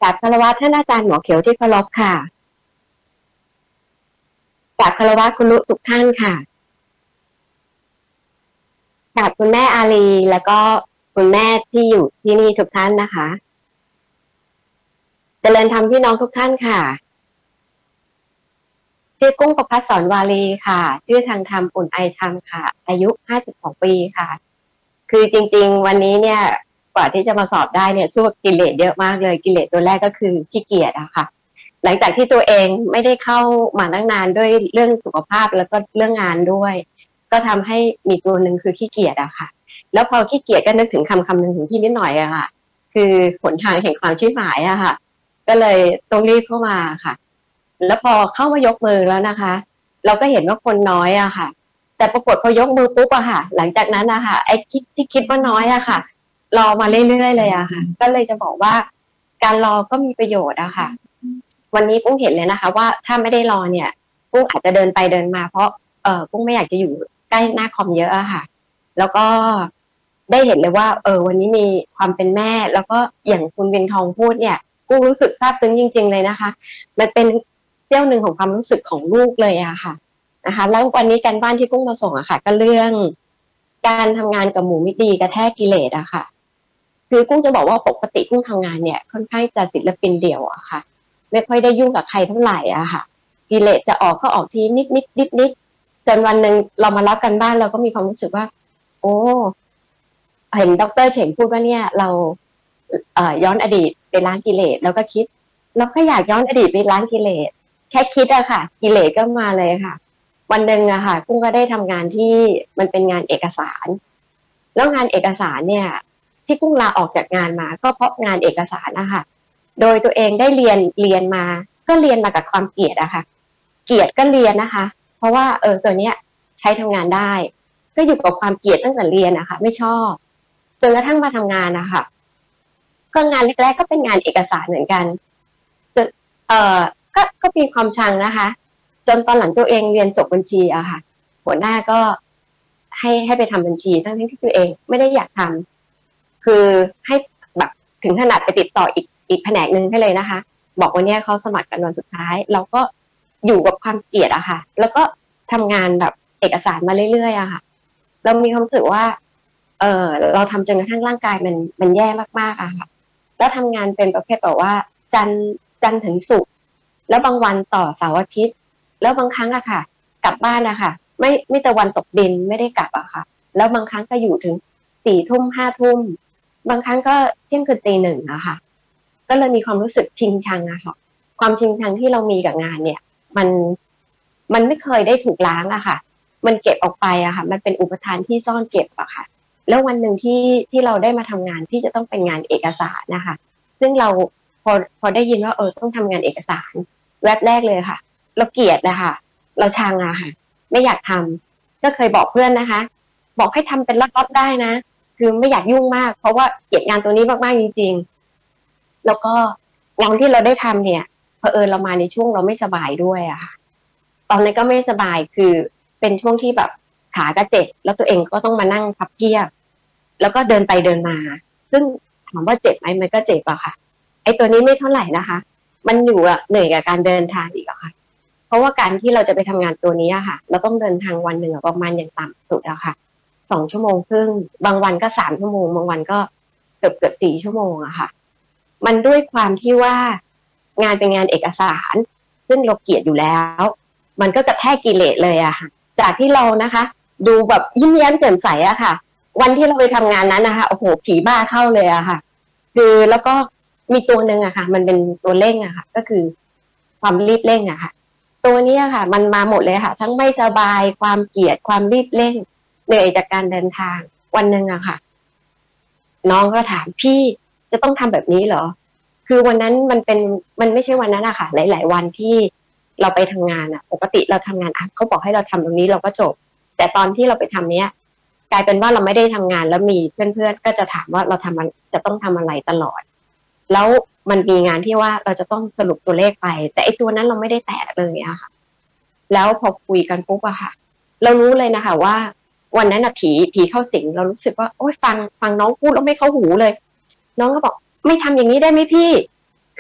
กราบคารวะท่านอาจารย์หมอเขียวที่เคารพค่ะกราบคารวะคุณลุทุกท่านค่ะกราบคุณแม่อาลีแล้วก็คุณแม่ที่อยู่ที่นี่ทุกท่านนะคะเจริญธรรมพี่น้องทุกท่านค่ะชื่อกุ้งประภัสสรวารีค่ะชื่อทางธรรมอุ่นไอธรรมค่ะอายุ52 ปีค่ะคือจริงๆวันนี้เนี่ยกว่าที่จะมาสอบได้เนี่ยสู้กิเลสเยอะมากเลยกิเลสตัวแรกก็คือขี้เกียจอะค่ะหลังจากที่ตัวเองไม่ได้เข้ามาตั้งนานด้วยเรื่องสุขภาพแล้วก็เรื่องงานด้วยก็ทำให้มีตัวหนึ่งคือขี้เกียจอะค่ะแล้วพอขี้เกียจก็นึกถึงคำหนึ่งถึงที่นิดหน่อยอะค่ะคือหนทางแห่งความชิบหายอะค่ะก็เลยต้องรีบเข้ามาค่ะแล้วพอเข้ามายกมือแล้วนะคะเราก็เห็นว่าคนน้อยอะค่ะแต่ปรากฏพอยกมือปุ๊บอะค่ะหลังจากนั้นนะคะไอ้คิดว่าน้อยอะค่ะรอมาเรื่อยๆเลยอะค่ะก็เลยจะบอกว่าการรอก็มีประโยชน์อะค่ะวันนี้กุ้งเห็นเลยนะคะว่าถ้าไม่ได้รอเนี่ยกุ้งอาจจะเดินไปเดินมาเพราะกุ้งไม่อยากจะอยู่ใกล้หน้าคอมเยอะอะค่ะแล้วก็ได้เห็นเลยว่าวันนี้มีความเป็นแม่แล้วก็อย่างคุณเวียงทองพูดเนี่ยกุ้งรู้สึกซาบซึ้งจริงๆเลยนะคะมันเป็นเสี้ยวหนึ่งของความรู้สึกของลูกเลยอะค่ะนะคะแล้ววันนี้การบ้านที่กุ้งมาส่งอะค่ะก็เรื่องการทำงานกับหมู่มิตรดีกระแทกกิเลสอะค่ะคือกุ้งจะบอกว่าปกติกุ้งทำงานเนี่ยค่อนข้างจะศิลปินเดี่ยวอะค่ะไม่ค่อยได้ยุ่งกับใครเท่าไหร่อะค่ะกิเลสจะออกก็ออกทีนิดจนวันหนึ่งเรามารับกันบ้านเราก็มีความรู้สึกว่าโอ้เห็นดร.เฉ่งพูดว่าเนี่ยเราย้อนอดีตไปล้างกิเลสแล้วก็คิดเราก็อยากย้อนอดีตไปล้างกิเลสแค่คิดอะค่ะกิเลสก็มาเลยค่ะวันหนึ่งอะค่ะกุ้งก็ได้ทำงานที่มันเป็นงานเอกสารแล้วงานเอกสารเนี่ยที่กุ้งลาออกจากงานมาก็เพราะงานเอกสารนะคะโดยตัวเองได้เรียนมาก็เรียนมากับความเกลียดอะค่ะเกลียดก็เรียนนะคะเพราะว่าตัวเนี้ยใช้ทำงานได้ก็อยู่กับความเกลียดตั้งแต่เรียนนะคะไม่ชอบจนกระทั่งมาทำงานนะคะก็งานแรกๆก็เป็นงานเอกสารเหมือนกันจนเอ่อก็มีความชังนะคะจนตอนหลังตัวเองเรียนจบบัญชีอะค่ะหัวหน้าก็ให้ไปทำบัญชีทั้งที่ตัวเองไม่ได้อยากทำคือให้แบบถึงขนาดไปติดต่ออีกแผนกหนึ่งให้เลยนะคะบอกว่าเนี่ยเขาสมัครกันวันสุดท้ายเราก็อยู่กับความเกลียดอะค่ะแล้วก็ทำงานแบบเอกสารมาเรื่อยๆอะค่ะเรามีความรู้สึกว่าเราทำจนกระทั่งร่างกายมันแย่มากๆอะค่ะแล้วทำงานเป็นประเภทแบบว่าจันทร์ถึงศุกร์แล้วบางวันต่อเสาร์อาทิตย์แล้วบางครั้งอะค่ะกลับบ้านอะค่ะไม่แต่วันตกดินไม่ได้กลับอะค่ะแล้วบางครั้งก็อยู่ถึง4 ทุ่ม5 ทุ่มบางครั้งก็เที่ยงคืนตี 1อะค่ะก็เลยมีความรู้สึกชิงชังอะค่ะความชิงชังที่เรามีกับงานเนี่ยมันมันไม่เคยได้ถูกล้างอะค่ะมันเก็บออกไปอะค่ะมันเป็นอุปทานที่ซ่อนเก็บอะค่ะแล้ววันหนึ่งที่เราได้มาทำงานที่จะต้องเป็นงานเอกสารนะคะซึ่งเราพอได้ยินว่าต้องทำงานเอกสารแวบแรกเลยค่ะเราเกลียดนะคะเราชังอะค่ะไม่อยากทำก็เคยบอกเพื่อนนะคะบอกให้ทำเป็นล็อตๆได้นะคือไม่อยากยุ่งมากเพราะว่าเกลียดงานตัวนี้มากๆจริงๆแล้วก็งานที่เราได้ทำเนี่ยเผอิญเรามาในช่วงเราไม่สบายด้วยอะค่ะตอนนั้นก็ไม่สบายคือเป็นช่วงที่แบบขาก็เจ็บแล้วตัวเองก็ต้องมานั่งพับเพียบแล้วก็เดินไปเดินมาซึ่งถามว่าเจ็บไหมมันก็เจ็บอะค่ะไอ้ตัวนี้ไม่เท่าไหร่นะคะมันอยู่อะเหนื่อยกับการเดินทางอีกอะค่ะเพราะว่าการที่เราจะไปทำงานตัวนี้อะค่ะเราต้องเดินทางวันหนึ่งประมาณอย่างต่ำสุดอะค่ะ2 ชั่วโมงครึ่งบางวันก็3 ชั่วโมงบางวันก็เกือบ4 ชั่วโมงอะค่ะมันด้วยความที่ว่างานเป็นงานเอกสารซึ่งเราเกลียดอยู่แล้วมันก็กระแทกกิเลสเลยอะค่ะจากที่เรานะคะดูแบบยิ้มแย้มแจ่มใสอะค่ะวันที่เราไปทำงานนั้นนะคะโอ้โหผีบ้าเข้าเลยอะค่ะคือแล้วก็มีตัวหนึ่งอะค่ะมันเป็นตัวเร่งอะค่ะก็คือความรีบเร่งอะค่ะตัวนี้อะค่ะมันมาหมดเลยค่ะทั้งไม่สบายความเกลียดความรีบเร่งเหนื่อยจากการเดินทางวันหนึ่งอะค่ะน้องก็ถามพี่จะต้องทำแบบนี้เหรอคือวันนั้นมันไม่ใช่วันนั้นอะค่ะหลายๆวันที่เราไปทำงานอะปกติเราทำงานเขาบอกให้เราทำตรงนี้เราก็จบแต่ตอนที่เราไปทำเนี้ยกลายเป็นว่าเราไม่ได้ทำงานแล้วมีเพื่อนๆก็จะถามว่าเราจะต้องทำอะไรตลอดแล้วมันมีงานที่ว่าเราจะต้องสรุปตัวเลขไปแต่ไอตัวนั้นเราไม่ได้แตะเลยอะค่ะแล้วพอคุยกันปุ๊บอะค่ะเรารู้เลยนะคะว่าวันนั้นอะผีเข้าสิงเรารู้สึกว่าโอ๊ยฟังน้องพูดแล้วไม่เข้าหูเลยน้องก็บอกไม่ทำอย่างนี้ได้ไหมพี่คื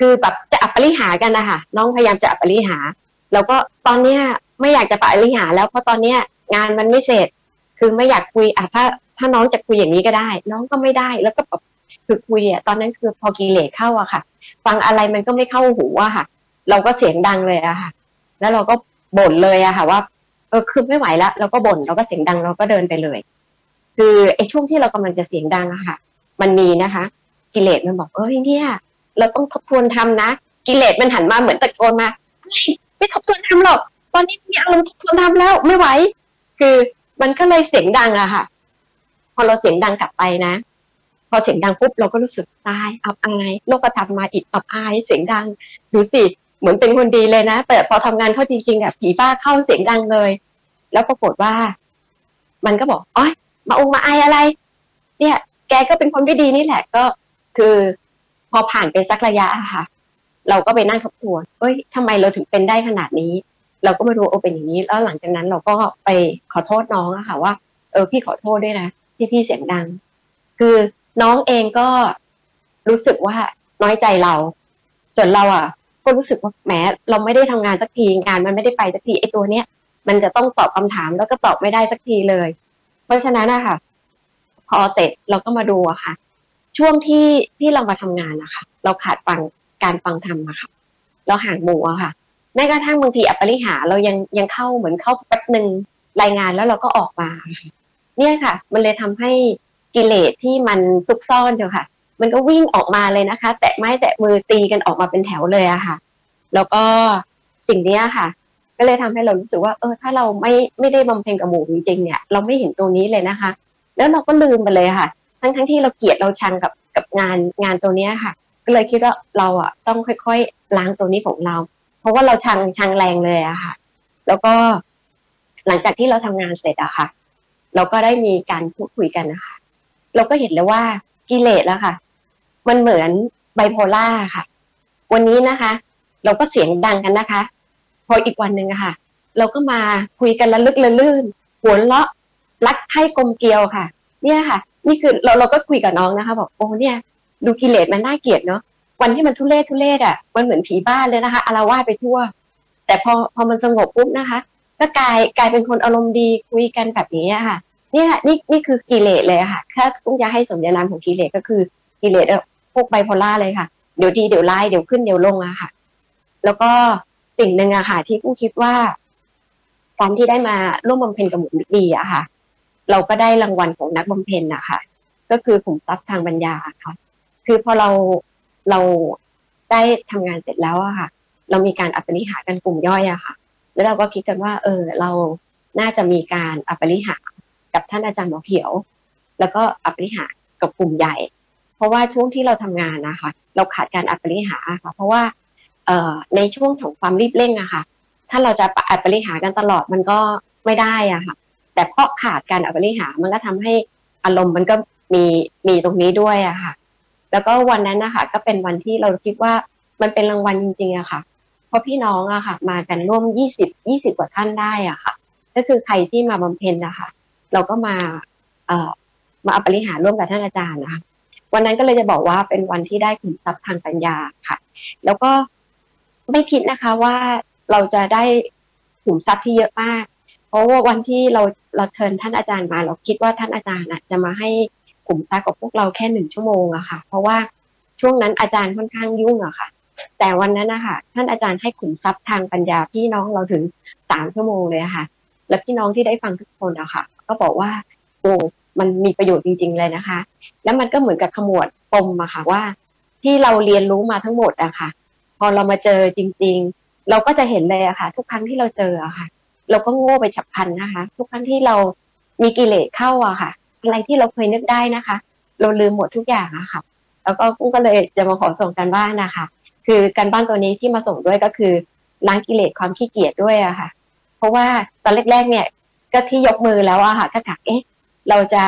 คือแบบจะอัปปริหากันนะคะน้องพยายามจะอัปปริหาแล้วก็ตอนเนี้ยไม่อยากจะอัปปริหาแล้วเพราะตอนเนี้ยงานมันไม่เสร็จคือไม่อยากคุยถ้าน้องจะคุยอย่างนี้ก็ได้น้องก็ไม่ได้แล้วก็แบบคือคุยตอนนั้นคือพอกิเลสเข้าค่ะฟังอะไรมันก็ไม่เข้าหูค่ะเราก็เสียงดังเลยค่ะแล้วเราก็บ่นเลยค่ะว่าคือไม่ไหวแล้วเราก็บ่นเราก็เสียงดังเราก็เดินไปเลยคือไอ้ช่วงที่เรากำลังจะเสียงดังค่ะมันมีนะคะกิเลสมันบอกเนี่ยเราต้องทบทวนธรรมนะกิเลสมันหันมาเหมือนตะโกนมาไม่ทบทวนธรรมหรอกตอนนี้มีอารมณ์ทบทวนธรรมแล้วไม่ไหวคือมันก็เลยเสียงดังค่ะพอเราเสียงดังกลับไปนะพอเสียงดังปุ๊บเราก็รู้สึกตายอับอายโลกธรรมมาอีกอับอายเสียงดังดูสิเหมือนเป็นคนดีเลยนะแต่พอทำงานเข้าจริงๆผีบ้าเข้าเสียงดังเลยแล้วปรากฏว่ามันก็บอกอ๋อมาอายอะไรเนี่ยแกก็เป็นคนไม่ดีนี่แหละก็คือพอผ่านไปสักระยะค่ะเราก็ไปนั่งทบทวนทำไมเราถึงเป็นได้ขนาดนี้เราก็ไม่รู้เป็นอย่างนี้แล้วหลังจากนั้นเราก็ไปขอโทษน้องค่ะว่าพี่ขอโทษด้วยนะที่พี่เสียงดังคือน้องเองก็รู้สึกว่าน้อยใจเราส่วนเราก็รู้สึกว่าแหมเราไม่ได้ทำงานสักทีงานมันไม่ได้ไปสักทีไอ้ตัวเนี้ยมันจะต้องตอบคำถามแล้วก็ตอบไม่ได้สักทีเลยเพราะฉะนั้นค่ะพอเสร็จเราก็มาดูค่ะช่วงที่เรามาทำงานนะคะเราขาดการฟังธรรมค่ะเราห่างหมู่ค่ะแม้กระทั่งบางทีอัปปริหาเรายังเข้าเหมือนเข้าแป๊บนึงรายงานแล้วเราก็ออกมาเนี่ยค่ะมันเลยทำให้กิเลสที่มันซุกซ่อนอยู่ค่ะมันก็วิ่งออกมาเลยนะคะแตะไม้แตะมือตีกันออกมาเป็นแถวเลยค่ะแล้วก็สิ่งนี้ค่ะก็เลยทำให้เรารู้สึกว่าถ้าเราไม่ได้บำเพ็ญกับหมู่จริงๆเนี่ยเราไม่เห็นตัวนี้เลยนะคะแล้วเราก็ลืมไปเลยค่ะทั้งที่เราเกลียดเราชังกับงานตัวนี้ค่ะก็เลยคิดว่าเราต้องค่อยๆล้างตัวนี้ของเราเพราะว่าเราชังแรงเลยค่ะแล้วก็หลังจากที่เราทำงานเสร็จค่ะเราก็ได้มีการพูดคุยกันนะคะเราก็เห็นเลยว่ากิเลสค่ะมันเหมือนไบโพล่าค่ะวันนี้นะคะเราก็เสียงดังกันนะคะพออีกวันหนึ่งค่ะเราก็มาคุยกันระลึกระลื่นหัวเราะรักใคร่กลมเกลียวค่ะเนี่ยค่ะนี่คือเราก็คุยกับน้องนะคะบอกเนี่ยดูกิเลสมันน่าเกลียดเนาะวันที่มันทุเรศมันเหมือนผีบ้านเลยนะคะอาละวาดไปทั่วแต่พอมันสงบปุ๊บนะคะก็กลายเป็นคนอารมณ์ดีคุยกันแบบนี้ค่ะนี่คือกิเลสเลยค่ะถ้าต้องจะให้สมญานามของกิเลสก็คือกิเลสพวกไบโพล่าเลยค่ะเดี๋ยวดีเดี๋ยวร้ายเดี๋ยวขึ้นเดี๋ยวลงค่ะแล้วก็สิ่งหนึ่งค่ะที่กุ้งคิดว่าการที่ได้มาร่วมบำเพ็ญกับหมู่มิตรดีค่ะเราก็ได้รางวัลของนักบำเพ็ญนะคะก็คือขุมทรัพย์ทางปัญญาค่ะคือพอเราได้ทำงานเสร็จแล้วค่ะเรามีการอัปปริหากันกลุ่มย่อยค่ะแล้วเราก็คิดกันว่าเราน่าจะมีการอัปปริหากับท่านอาจารย์หมอเขียวแล้วก็อัปปริหากับกลุ่มใหญ่เพราะว่าช่วงที่เราทำงานนะคะเราขาดการอัปปริหาค่ะเพราะว่าในช่วงของความรีบเร่งค่ะถ้าเราจะอัปปริหากันตลอดมันก็ไม่ได้ค่ะแต่เพราะขาดการอัปปริหามันก็ทำให้อารมณ์มันก็มีตรงนี้ด้วยค่ะแล้วก็วันนั้นนะคะก็เป็นวันที่เราคิดว่ามันเป็นรางวัลจริงๆค่ะเพราะพี่น้องค่ะมากันร่วม20กว่าท่านได้ค่ะก็คือใครที่มาบำเพ็ญนะคะเราก็มาอัปปริหาร่วมกับท่านอาจารย์นะคะวันนั้นก็เลยจะบอกว่าเป็นวันที่ได้ขุมทรัพย์ทางปัญญาค่ะแล้วก็ไม่คิดนะคะว่าเราจะได้ขุมทรัพย์ที่เยอะมากเพราะว่าวันที่เราเชิญท่านอาจารย์มาเราคิดว่าท่านอาจารย์จะมาให้ขุมทรัพย์กับพวกเราแค่1 ชั่วโมงค่ะเพราะว่าช่วงนั้นอาจารย์ค่อนข้างยุ่งค่ะแต่วันนั้นนะคะท่านอาจารย์ให้ขุมทรัพย์ทางปัญญาพี่น้องเราถึง3 ชั่วโมงเลยค่ะและพี่น้องที่ได้ฟังทุกคนค่ะก็บอกว่ามันมีประโยชน์จริงๆเลยนะคะแล้วมันก็เหมือนกับขมวดปมค่ะว่าที่เราเรียนรู้มาทั้งหมดค่ะพอเรามาเจอจริงๆเราก็จะเห็นเลยค่ะทุกครั้งที่เราเจอค่ะเราก็โง่ไปฉับพลันนะคะทุกครั้งที่เรามีกิเลสเข้าค่ะอะไรที่เราเคยนึกได้นะคะเราลืมหมดทุกอย่างค่ะแล้วก็กุ้งก็เลยจะมาขอส่งกันบ้านนะคะคือการบ้านตัวนี้ที่มาส่งด้วยก็คือล้างกิเลสความขี้เกียจด้วยค่ะเพราะว่าตอนแรกๆเนี่ยก็ที่ยกมือแล้วค่ะก็ถามเราจะ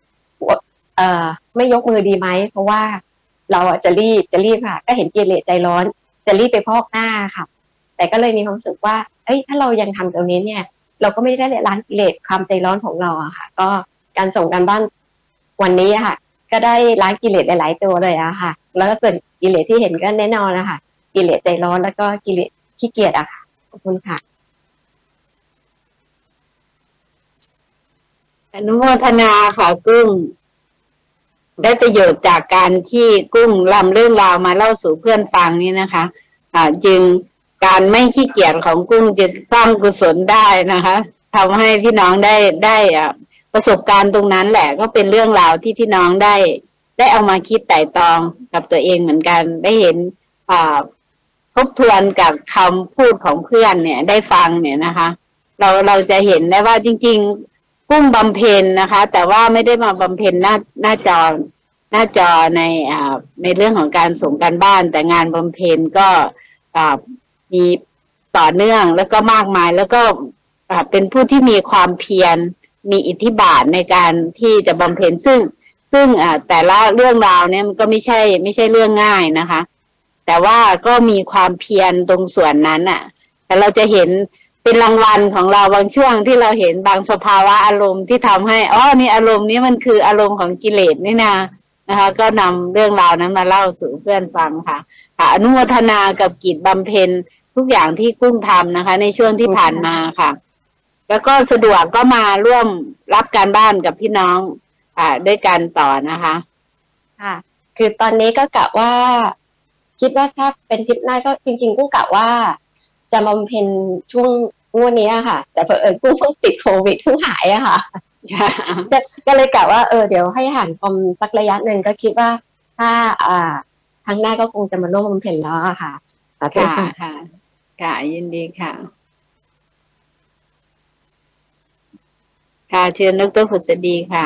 ไม่ยกมือดีไหมเพราะว่าเราจะรีบค่ะก็เห็นกิเลสใจร้อนจะรีบไปพอกหน้าค่ะแต่ก็เลยมีความรู้สึกว่าถ้าเรายังทำตรงนี้เนี่ยเราก็ไม่ได้ล้างกิเลสความใจร้อนของเราค่ะก็การส่งการบ้านวันนี้ค่ะก็ได้ล้างกิเลสหลายๆตัวเลยค่ะแล้วก็กิเลสที่เห็นก็แน่นอนนะคะกิเลสใจร้อนแล้วก็กิเลสขี้เกียจอะค่ะขอบคุณค่ะอนุโมทนาค่ะกุ้งได้ประโยชน์จากการที่กุ้งนำเรื่องราวมาเล่าสู่เพื่อนฟังนี่นะคะจึงการไม่ขี้เกียจของกุ้งจะสร้างกุศลได้นะคะทำให้พี่น้องได้ประสบการณ์ตรงนั้นแหละก็เป็นเรื่องราวที่พี่น้องได้เอามาคิดไต่ตรองกับตัวเองเหมือนกันได้เห็นทบทวนกับคำพูดของเพื่อนเนี่ยได้ฟังเนี่ยนะคะเราจะเห็นได้ว่าจริงๆกุ้งบำเพ็ญนะคะ แต่ว่าไม่ได้มาบำเพ็ญหน้าจอในเรื่องของการส่งการบ้านแต่งานบำเพ็ญก็มีต่อเนื่องแล้วก็มากมายแล้วก็เป็นผู้ที่มีความเพียรมีอิทธิบาทในการที่จะบำเพ็ญซึ่งแต่ละเรื่องราวเนี่ยมันก็ไม่ใช่เรื่องง่ายนะคะแต่ว่าก็มีความเพียรตรงส่วนนั้นแต่เราจะเห็นเป็นรางวัลของเราบางช่วงที่เราเห็นบางสภาวะอารมณ์ที่ทำให้นี่อารมณ์นี้มันคืออารมณ์ของกิเลสนี่นะคะก็นำเรื่องราวนั้นมาเล่าสู่เพื่อนฟังค่ะอนุโมทนากับกิจบำเพ็ญทุกอย่างที่กุ้งทำนะคะในช่วงที่ผ่านมาค่ะแล้วก็สะดวกก็มาร่วมรับการบ้านกับพี่น้องด้วยกันต่อนะคะค่ะคือตอนนี้ก็กะว่าคิดว่าถ้าเป็นทริปหน้าก็จริงๆกุ้งกะว่าจะบำเพ็ญช่วงงวดนี้ค่ะแต่เผอิญกุ้งเพิ่งติดโควิดเพิ่งหายอะค่ะก็เลยกะว่าเดี๋ยวให้ห่างคอมสักระยะหนึ่งก็คิดว่าถ้าครั้งหน้าก็คงจะมาร่วมบำเพ็ญแล้วค่ะค่ะยินดีค่ะค่ะเชิญดร.ผุษดีค่ะ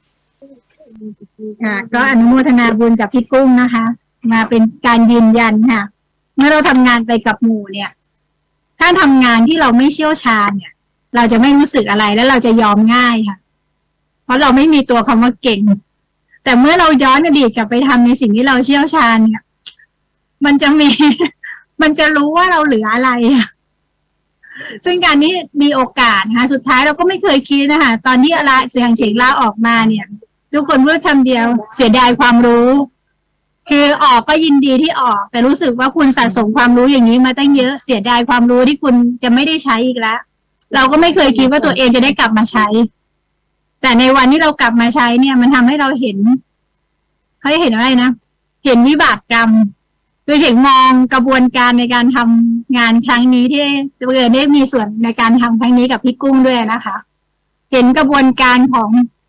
ค่ะก็อนุโมทนาบุญกับพี่กุ้งนะคะมาเป็นการยืนยันค่ะเมื่อเราทำงานไปกับหมู่เนี่ยถ้าทำงานที่เราไม่เชี่ยวชาญเนี่ยเราจะไม่รู้สึกอะไรแล้วเราจะยอมง่ายค่ะเพราะเราไม่มีตัวคำว่าเก่งแต่เมื่อเราย้อนอดีตกลับไปทำในสิ่งที่เราเชี่ยวชาญเนี่ยมันจะรู้ว่าเราเหลืออะไรซึ่งการนี้มีโอกาสนะคะสุดท้ายเราก็ไม่เคยคิดนะคะตอนที่อย่างเฉงลาออกมาเนี่ยทุกคนพูดคำเดียวเสียดายความรู้คือออกก็ยินดีที่ออกแต่รู้สึกว่าคุณสะสมความรู้อย่างนี้มาตั้งเยอะเสียดายความรู้ที่คุณจะไม่ได้ใช้อีกแล้วเราก็ไม่เคยคิดว่าตัวเองจะได้กลับมาใช้แต่ในวันที่เรากลับมาใช้เนี่ยมันทำให้เราเห็นอะไรนะเห็นวิบากกรรมคือเห็นมองกระบวนการในการทำงานครั้งนี้ที่ได้มีส่วนในการทำครั้งนี้กับพี่กุ้งด้วยนะคะเห็นกระบวนการของ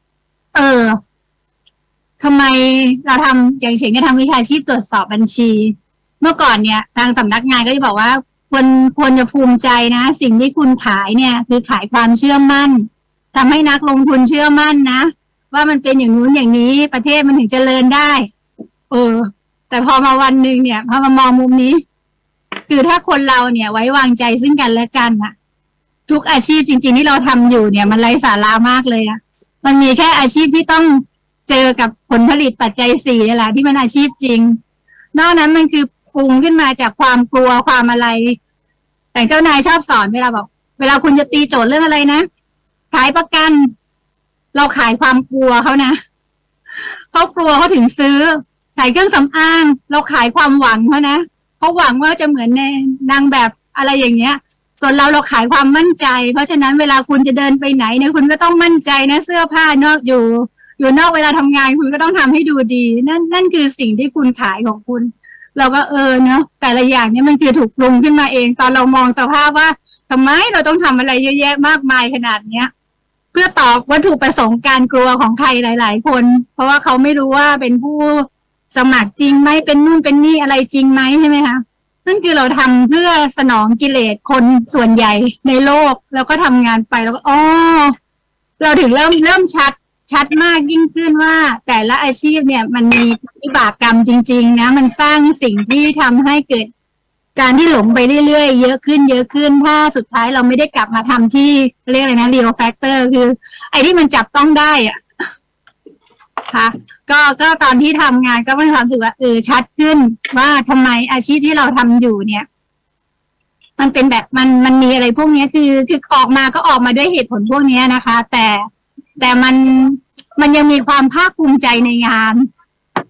ทำไมเราทำอย่างเช่นจะทำวิชาชีพตรวจสอบบัญชีเมื่อก่อนเนี่ยทางสำนักงานก็จะบอกว่าควรจะภูมิใจนะสิ่งที่คุณขายเนี่ยคือขายความเชื่อมั่นทำให้นักลงทุนเชื่อมั่นนะว่ามันเป็นอย่างนู้นอย่างนี้ประเทศมันถึงเจริญได้แต่พอมาวันหนึ่งเนี่ยพอมามองมุมนี้คือถ้าคนเราเนี่ยไว้วางใจซึ่งกันและกันนะทุกอาชีพจริงๆที่เราทำอยู่เนี่ยมันไร้สาระมากเลยมันมีแค่อาชีพที่ต้องเจอกับผลผลิตปัจจัย4นี่แหละที่มันอาชีพจริงนอกนั้นมันคือปรุงขึ้นมาจากความกลัวความอะไรแต่เจ้านายชอบสอนเวลาคุณจะตีโจทย์เรื่องอะไรนะขายประกันเราขายความกลัวเขานะเขากลัวเขาถึงซื้อขายเครื่องสำอางเราขายความหวังเขานะเขาหวังว่าจะเหมือนในนางแบบอะไรอย่างเงี้ยส่วนเราขายความมั่นใจเพราะฉะนั้นเวลาคุณจะเดินไปไหนเนี่ยคุณก็ต้องมั่นใจนะเสื้อผ้านอกอยู่นอกเวลาทำงานคุณก็ต้องทำให้ดูดีนั่นคือสิ่งที่คุณขายของคุณเราก็เนาะแต่ละอย่างเนี่ยมันคือถูกปรุงขึ้นมาเองตอนเรามองสภาพว่าทำไมเราต้องทำอะไรเยอะแยะมากมายขนาดเนี้ยเพื่อตอบวัตถุประสงค์การกลัวของใครหลายๆคนเพราะว่าเขาไม่รู้ว่าเป็นผู้สมัครจริงไหมเป็นนู่นเป็นนี่อะไรจริงไหมใช่ไหมคะนั่นคือเราทำเพื่อสนองกิเลสคนส่วนใหญ่ในโลกแล้วก็ทำงานไปแล้วก็เราถึงเริ่มชัดมากยิ่งขึ้นว่าแต่ละอาชีพเนี่ยมันมีวิบากกรรมจริงๆนะมันสร้างสิ่งที่ทำให้เกิดการที่หลงไปเรื่อยๆเยอะขึ้นถ้าสุดท้ายเราไม่ได้กลับมาทำที่เรียกอะไรนะ real factor คือไอ้ที่มันจับต้องได้ค่ะก็ตอนที่ทำงานก็มีความรู้สึกว่าชัดขึ้นว่าทำไมอาชีพที่เราทำอยู่เนี่ยมันเป็นแบบมันมีอะไรพวกนี้คือออกมาก็ออกมาด้วยเหตุผลพวกนี้นะคะแต่มันยังมีความภาคภูมิใจในงาน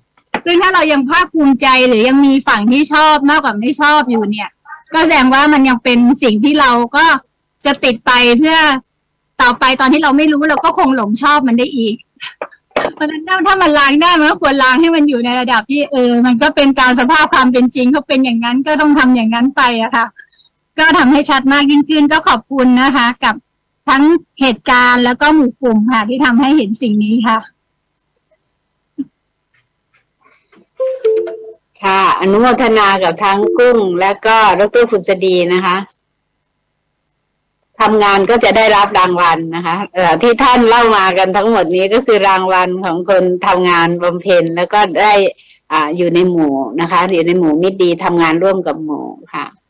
ซึ่งถ้าเรายังภาคภูมิใจหรือยังมีฝั่งที่ชอบมากกว่าไม่ชอบอยู่เนี่ยก็แสดงว่ามันยังเป็นสิ่งที่เราก็จะติดไปเพื่อต่อไปตอนที่เราไม่รู้เราก็คงหลงชอบมันได้อีกเพราะฉะนั้นถ้ามันล้างได้มันก็ควรล้างให้มันอยู่ในระดับที่มันก็เป็นการสภาพความเป็นจริงเขาเป็นอย่างนั้นก็ต้องทำอย่างนั้นไปอะค่ะก็ทำให้ชัดมากยิ่งขึ้นก็ขอบคุณนะคะ กับทั้งเหตุการณ์แล้วก็หมู่กลุ่มค่ะที่ทำให้เห็นสิ่งนี้ค่ะค่ะอนุโมทนากับทั้งกุ้งและก็ดร.ผุษดีนะคะทำงานก็จะได้รับรางวัลนะคะที่ท่านเล่ามากันทั้งหมดนี้ก็คือรางวัลของคนทำงานบำเพ็ญแล้วก็ได้อยู่ในหมู่นะคะอยู่ในหมู่มิตรดีทำงานร่วมกับหมู่ค่ะ